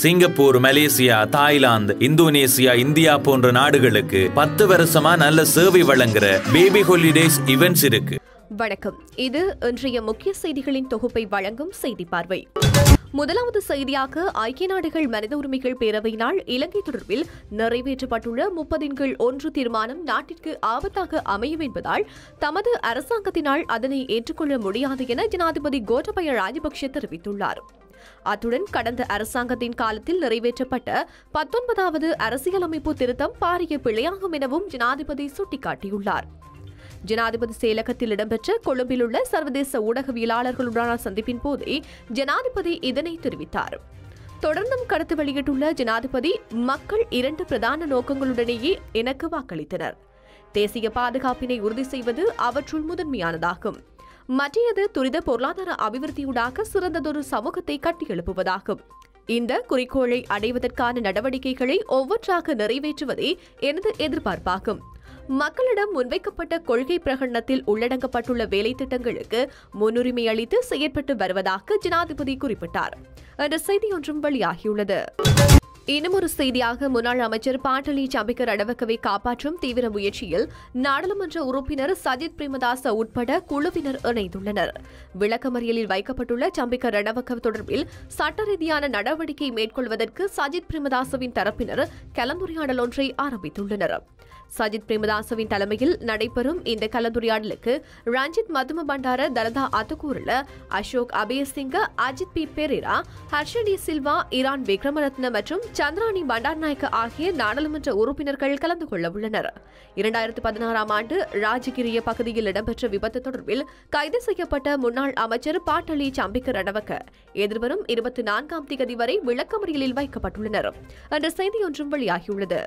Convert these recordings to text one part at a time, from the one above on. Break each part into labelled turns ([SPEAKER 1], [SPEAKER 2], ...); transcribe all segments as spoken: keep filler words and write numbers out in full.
[SPEAKER 1] Singapore, Malaysia, Thailand, Indonesia, India போன்ற நாடுகளுக்கு பத்து வருஷமா நல்ல சேவை வழங்குற பேபி ஹாலிடேஸ் ஈவென்ட்ஸ் இருக்கு.
[SPEAKER 2] வணக்கம், இது இன்றைய முக்கிய செய்திகளின் தொகுப்பை வழங்கும் செய்தி பார்வை. முதலாவது செய்தியாக, ஐக்கிய நாடுகள் மனித உரிமைகள் பேரவையினால் இலங்கை தொடர்பில் நிறைவேற்றப்பட்டுள்ள முப்பதின் கீழ் ஒன்று தீர்மானம் நாட்டிற்கு ஆபத்தாக அமையும் என்பதால் தமது அரசாங்கத்தினால் அதனை ஏற்றுக்கொள்ள முடியாது என ஜனாதிபதி கோட்டபய ராஜபக்ஷ தெரிவித்துள்ளார். அத்துடன் கடந்த அரசாங்கத்தின் காலத்தில் நிறைவேற்றப்பட்ட பத்தொன்பதாவது அரசியலமைப்பு திருத்தம் பாரிய பிழையாகும் எனவும் ஜனாதிபதி சுட்டிக்காட்டியுள்ளார். ஜனாதிபதி செயலகத்தில் இடம்பெற்ற கொழும்பில் உள்ள சர்வதேச ஊடகவியலாளர்களுடனான சந்திப்பின் போதே ஜனாதிபதி இதனை தெரிவித்தார். தொடர்ந்தும் கருத்து வெளியிட்டுள்ள ஜனாதிபதி, மக்கள் இரண்டு பிரதான நோக்கங்களுடனேயே எனக்கு வாக்களித்தனர். தேசிய பாதுகாப்பினை உறுதி செய்வது அவற்றுள் முதன்மையானதாகும். மற்றது துரித பொருளாதார அபிவிருத்தியூடாக சிறந்ததொரு சமூகத்தை கட்டியெழுப்புவதாகும். இந்த குறிக்கோளை அடைவதற்கான நடவடிக்கைகளை ஒவ்வொன்றாக நிறைவேற்றுவதே எனது எதிர்பார்ப்பாகும். மக்களிடம் முன்வைக்கப்பட்ட கொள்கை பிரகடனத்தில் உள்ளடங்கப்பட்டுள்ள வேலை திட்டங்களுக்கு முன்னுரிமை அளித்து செயற்பட்டு வருவதாக ஜனாதிபதி குறிப்பிட்டார் என்ற செய்தி ஒன்றும் வெளியாகியுள்ளது. இன்னுமொரு செய்தியாக, முன்னாள் அமைச்சர் பாட்டலி சம்பிக்க ரணவக்கவை காப்பாற்றும் தீவிர முயற்சியில் நாடாளுமன்ற உறுப்பினர் சஜித் பிரேமதாச உட்பட குழுவினர் இணைந்துள்ளனர். விளக்கமறியலில் வைக்கப்பட்டுள்ள சம்பிக்க ரணவக்கவ தொடர்பில் சட்ட ரீதியான நடவடிக்கை மேற்கொள்வதற்கு சஜித் பிரேமதாசவின் தரப்பினர் கலந்துரையாடல் ஒன்றை ஆரம்பித்துள்ளனர். சஜித் பிரேமதாசவின் தலைமையில் நடைபெறும் இந்த கலந்துரையாடலுக்கு ரஞ்சித் மதும பண்டார, தலதா அத்துக்கூரல, அசோக் அபயசிங்க, அஜித் பி பெரேரா, ஹர்ஷடி சில்வா, ஈரான் விக்ரமரத்ன மற்றும் சந்திராணி பண்டார்நாயக்க ஆகிய நாடாளுமன்ற உறுப்பினர்கள் கலந்து கொள்ள உள்ளனர். இரண்டாயிரத்து பதினாறாம் ஆண்டு ராஜகிரிய பகுதியில் இடம்பெற்ற விபத்து தொடர்பில் கைது செய்யப்பட்ட முன்னாள் அமைச்சர் பாட்டலி சம்பிக்க ரணவக்க எதிர்வரும் இருபத்தி நான்காம் தேதி வரை விளக்கமறியலில் வைக்கப்பட்டுள்ளனர் என்ற செய்தியொன்றும் வெளியாகியுள்ளது.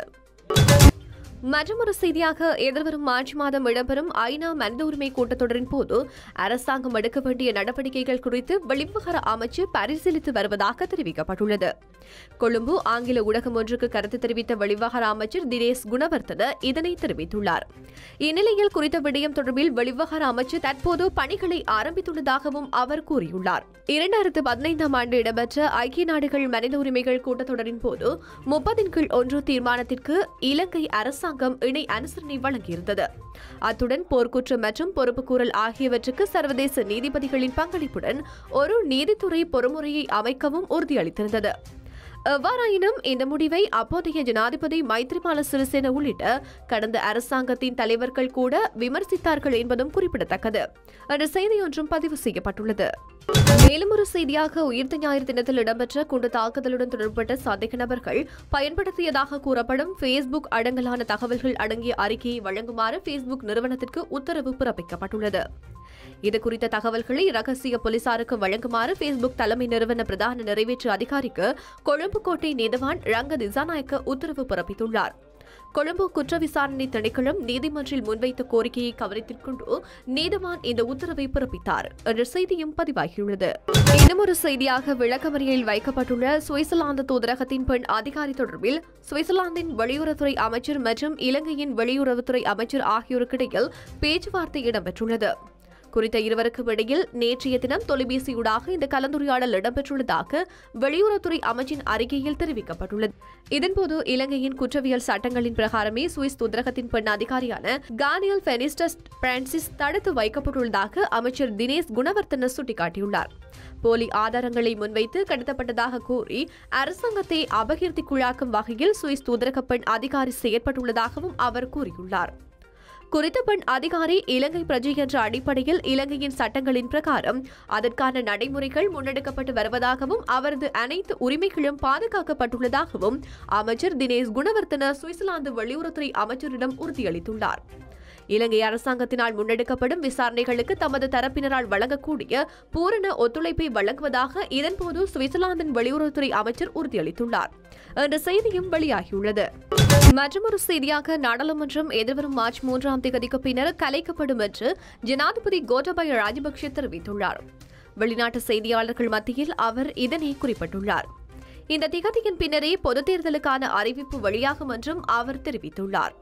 [SPEAKER 2] மற்றொரு செய்தியாக, எதிர்வரும் மார்ச் மாதம் இடம்பெறும் ஐநா மனித உரிமை கூட்டத்தொடரின் போது அரசாங்கம் எடுக்க வேண்டிய நடவடிக்கைகள் குறித்து வெளிவிவகார அமைச்சு பரிசீலித்து வருவதாக தெரிவிக்கப்பட்டுள்ளது. கொழும்பு ஆங்கில ஊடகம் ஒன்றுக்கு கருத்து தெரிவித்த வெளிவிவகார அமைச்சர் தினேஷ் குணவர்த்தன இதனை தெரிவித்துள்ளார். இந்நிலையில் குறித்த விடயம் தொடர்பில் வெளிவிவகார அமைச்சு தற்போது பணிகளை ஆரம்பித்துள்ளதாகவும் அவர் கூறியுள்ளார். இரண்டாயிரத்து பதினைந்தாம் ஆண்டு இடம்பெற்ற ஐக்கிய நாடுகள் மனித உரிமைகள் கூட்டத்தொடரின் போது முப்பதின் கீழ் ஒன்று தீர்மானத்திற்கு இலங்கை அரசாங்கம் இணை அனுசரணை வழங்கியிருந்தது. அத்துடன் போர்க்குற்றம் மற்றும் பொறுப்புக்கூறல் ஆகியவற்றுக்கு சர்வதேச நீதிபதிகளின் பங்களிப்புடன் ஒரு நீதித்துறை பொறுமுறையை அமைக்கவும் உறுதியளித்திருந்தது. எவ்வாறாயினும் இந்த முடிவை அப்போதைய ஜனாதிபதி மைத்ரிபால சிறிசேன உள்ளிட்ட கடந்த அரசாங்கத்தின் தலைவர்கள் கூட விமர்சித்தார்கள் என்பதும் குறிப்பிடத்தக்கது என்ற செய்தியொன்றும் பதிவு செய்யப்பட்டுள்ளது. மேலும் ஒரு செய்தியாக, உயிர்த்த ஞாயிறு தினத்தில் இடம்பெற்ற குண்டு தாக்குதலுடன் தொடர்பட்ட சந்தேக நபர்கள் பயன்படுத்தியதாக கூறப்படும் பேஸ்புக் அடங்கலான தகவல்கள் அடங்கிய அறிக்கையை வழங்குமாறு பேஸ்புக் நிறுவனத்திற்கு உத்தரவு பிறப்பிக்கப்பட்டுள்ளது. இதுகுறித்த தகவல்களை ரகசிய போலீசாருக்கு வழங்குமாறு பேஸ்புக் தலைமை நிறுவன பிரதான நிறைவேற்று அதிகாரிக்கு கொழும்பு கோட்டை நீதவான் ரங்க திசாநாயக்க உத்தரவு பிறப்பித்துள்ளார். கொழும்பு குற்ற விசாரணை திணைக்களம் நீதிமன்றில் முன்வைத்த கோரிக்கையை கவனத்தில் கொண்டு நீதவான் இந்த உத்தரவை பிறப்பித்தார் என்ற செய்தியும் பதிவாகியுள்ளது. இன்னுமொரு செய்தியாக, விளக்கமறியலில் வைக்கப்பட்டுள்ள சுவிட்சர்லாந்து தூதரகத்தின் பெண் அதிகாரி தொடர்பில் சுவிட்சர்லாந்தின் வெளியுறவுத்துறை அமைச்சர் மற்றும் இலங்கையின் வெளியுறவுத்துறை அமைச்சர் ஆகியோருக்கிடையில் பேச்சுவார்த்தை இடம்பெற்றுள்ளது. குறித்த இருவருக்கும் இடையில் நேற்றைய தினம் தொலைபேசியூடாக இந்த கலந்துரையாடல் இடம்பெற்றுள்ளதாக வெளியுறவுத்துறை அமைச்சின் அறிக்கையில் தெரிவிக்கப்பட்டுள்ளது. இதன்போது இலங்கையின் குற்றவியல் சட்டங்களின் பிரகாரமே சுவிஸ் தூதரகத்தின் பெண் அதிகாரியான கானியல் பெனிஸ்டஸ் பிரான்சிஸ் தடுத்து வைக்கப்பட்டுள்ளதாக அமைச்சர் தினேஷ் குணவர்த்தன சுட்டிக்காட்டியுள்ளார். போலி ஆதாரங்களை முன்வைத்து கடத்தப்பட்டதாக கூறி அரசாங்கத்தை அபகீர்த்திக்குள்ளாக்கும் வகையில் சுவிஸ் தூதரக பெண் அதிகாரி செயற்பட்டுள்ளதாகவும் அவர் கூறியுள்ளார். குறித்த பெண் அதிகாரி இலங்கை பிரஜை என்ற அடிப்படையில் இலங்கையின் சட்டங்களின் பிரகாரம் அதற்கான நடைமுறைகள் முன்னெடுக்கப்பட்டு வருவதாகவும் அவரது அனைத்து உரிமைகளும் பாதுகாக்கப்பட்டுள்ளதாகவும் அமைச்சர் தினேஷ் குணவர்த்தன சுவிட்சர்லாந்து வெளியுறவுத்துறை அமைச்சரிடம் உறுதியளித்துள்ளார். இலங்கை அரசாங்கத்தினால் முன்னெடுக்கப்படும் விசாரணைகளுக்கு தமது தரப்பினரால் வழங்கக்கூடிய பூரண ஒத்துழைப்பை வழங்குவதாக இதன்போது சுவிட்சர்லாந்தின் வெளியுறவுத்துறை அமைச்சர் உறுதியளித்துள்ளார் என்ற செய்தியும் வெளியாகியுள்ளது. மற்றொரு செய்தியாக, நாடாளுமன்றம் எதிர்வரும் மார்ச் மூன்றாம் தேதிக்கு பின்னர் கலைக்கப்படும் என்று ஜனாதிபதி கோட்டபய ராஜபக்ஷ தெரிவித்துள்ளார். வெளிநாட்டு செய்தியாளர்கள் மத்தியில் அவர் இதனை குறிப்பிட்டுள்ளார். இந்த திகதியின் பின்னரே பொதுத் தேர்தலுக்கான அறிவிப்பு வெளியாகும் என்றும் அவர் தெரிவித்துள்ளார்.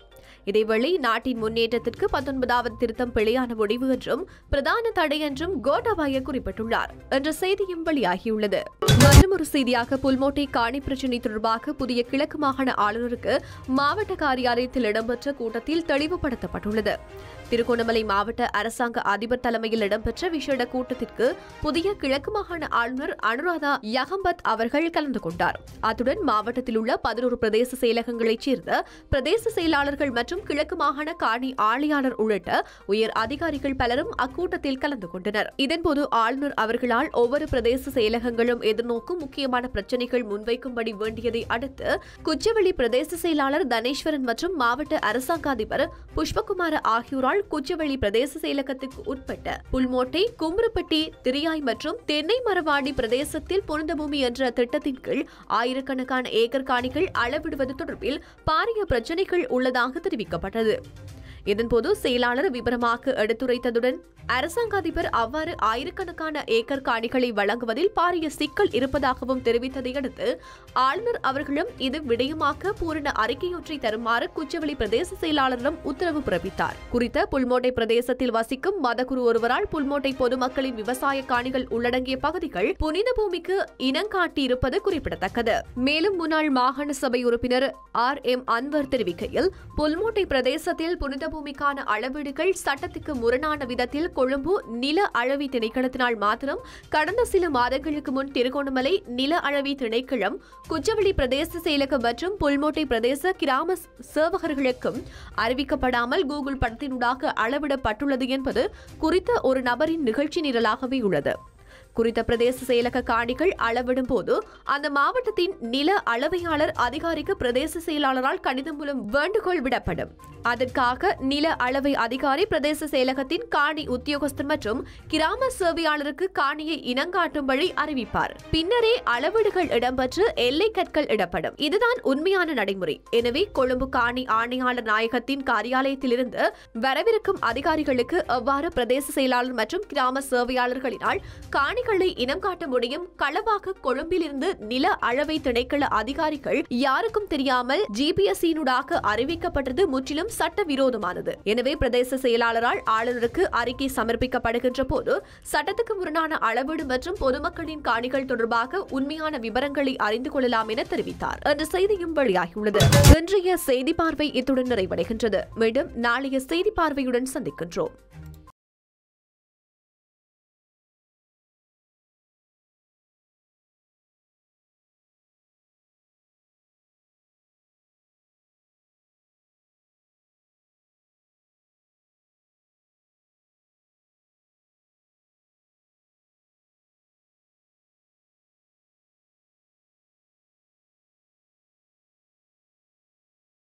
[SPEAKER 2] இதேவேளை நாட்டின் முன்னேற்றத்திற்கு பத்தொன்பதாவது திருத்தம் பிழையான முடிவு என்றும் பிரதான தடை என்றும் கோட்டாபாய குறிப்பிட்டுள்ளார் என்ற செய்தியும் வெளியாகியுள்ளது. மற்றொரு செய்தியாக புல்மோட்டை காணி பிரச்சினை தொடர்பாக புதிய கிழக்கு மாகாண ஆளுநருக்கு மாவட்ட காரியாலயத்தில் இடம்பெற்ற கூட்டத்தில் தெளிவுபடுத்தப்பட்டுள்ளது. திருகோணமலை மாவட்ட அரசாங்க அதிபர் தலைமையில் இடம்பெற்ற விசேட கூட்டத்திற்கு புதிய கிழக்கு மாகாண ஆளுநர் அனுராதா யகம்பத் அவர்கள் கலந்து கொண்டார். அத்துடன் மாவட்டத்தில் உள்ள பதினோரு பிரதேச செயலகங்களைச் சேர்ந்த பிரதேச செயலாளர்கள் மற்றும் கிழக்கு மாகாண காணி ஆணையாளர் உள்ளிட்ட உயர் அதிகாரிகள் பலரும் அக்கூட்டத்தில் கலந்து கொண்டனர். இதன்போது ஆளுநர் அவர்களால் ஒவ்வொரு பிரதேச செயலகங்களும் எதிர்நோக்கும் முக்கியமான பிரச்சினைகள் முன்வைக்கும்படி வேண்டியதை அடுத்து குச்சவெளி பிரதேச செயலாளர் தனேஸ்வரன் மற்றும் மாவட்ட அரசாங்க அதிபர் புஷ்பகுமார ஆகியோரால் குச்சவெளி பிரதேச செயலகத்துக்கு உட்பட்ட புல்மோட்டை, கும்புருப்பட்டி, திரியாய் மற்றும் தென்னை மரவாடி பிரதேசத்தில் புனித பூமி என்ற திட்டத்தின் கீழ் ஆயிரக்கணக்கான ஏக்கர் காணிகள் அளவிடுவது தொடர்பில் பாரிய பிரச்சினைகள் உள்ளதாக தெரிவிக்கப்பட்டது. இதன்போது செயலாளர் விபரமாக எடுத்துரைத்ததுடன் அரசாங்க அதிபர் அவ்வாறு ஆயிரக்கணக்கான ஏக்கர் காணிகளை வழங்குவதில் பாரிய சிக்கல் இருப்பதாகவும் தெரிவித்ததை அடுத்து ஆளுநர் அவர்களும் இது விடயமாக்க பூரண அறிக்கையொன்றை தருமாறு குச்சவெளி பிரதேச செயலாளரிடம் உத்தரவு பிறப்பித்தார். குறித்த புல்மோட்டை பிரதேசத்தில் வசிக்கும் மதகுரு ஒருவரால் புல்மோட்டை பொதுமக்களின் விவசாய காணிகள் உள்ளடங்கிய பகுதிகள் புனித பூமிக்கு இனங்காட்டியிருப்பது குறிப்பிடத்தக்கது. மேலும் முன்னாள் மாகாண சபை உறுப்பினர் ஆர் எம் அன்வர் தெரிவிக்கையில் புல்மோட்டை பிரதேசத்தில் புனித பூமிக்கான அளவீடுகள் சட்டத்துக்கு முரணான விதத்தில் கொழும்பு நில அளவி திணைக்களத்தினால் மாத்திரம் கடந்த சில மாதங்களுக்கு முன் திருகோணமலை நில அளவி திணைக்களம் குச்சவெளி பிரதேச செயலகம் மற்றும் புல்மோட்டை பிரதேச கிராம சேவகர்களுக்கும் அறிவிக்கப்படாமல் கூகுள் படத்தினூடாக அளவிடப்பட்டுள்ளது என்பது குறித்த ஒரு நபரின் நிகழ்ச்சி நிரலாகவே உள்ளது. குறித்த பிரதேச செயலக காணிகள் அளவிடும் போது அந்த மாவட்டத்தின் நில அளவையாளர் அதிகாரிக்கு பிரதேச செயலாளரால் கடிதம் மூலம் வேண்டுகோள் விடப்படும். அதற்காக நில அளவை அதிகாரி பிரதேச செயலகத்தின் காணி உத்தியோகஸ்தர் மற்றும் கிராம சேவையாளருக்கு காணியை இனங்காட்டும்படி அறிவிப்பார். பின்னரே அளவீடுகள் இடம்பெற்று எல்லை கற்கள் இடப்படும். இதுதான் உண்மையான நடைமுறை. எனவே கொழும்பு காணி ஆணையாளர் நாயகத்தின் காரியாலயத்திலிருந்து வரவிருக்கும் அதிகாரிகளுக்கு எவ்வாறு பிரதேச செயலாளர் மற்றும் கிராம சேவையாளர்களினால் காணி இனம் காட்ட முடியும்? களவாக கொழும்பிலிருந்து நில அளவை திணைக்கள அதிகாரிகள் யாருக்கும் தெரியாமல் ஜிபிஎஸ்ஸினூடாக அறிவிக்கப்பட்டது முற்றிலும் சட்டவிரோதமானது. எனவே பிரதேச செயலாளரால் ஆளுநருக்கு அறிக்கை சமர்ப்பிக்கப்படுகின்ற போது சட்டத்துக்கு முரணான அளவீடு மற்றும் பொதுமக்களின் காணிகள் தொடர்பாக உண்மையான விவரங்களை அறிந்து கொள்ளலாம் என தெரிவித்தார் என்ற செய்தியும் வெளியாகியுள்ளது. இன்றைய செய்தி பார்வை இத்துடன் நிறைவடைகின்றது. மீண்டும் நாளைய செய்தி பார்வையுடன் சந்திக்கின்றோம்.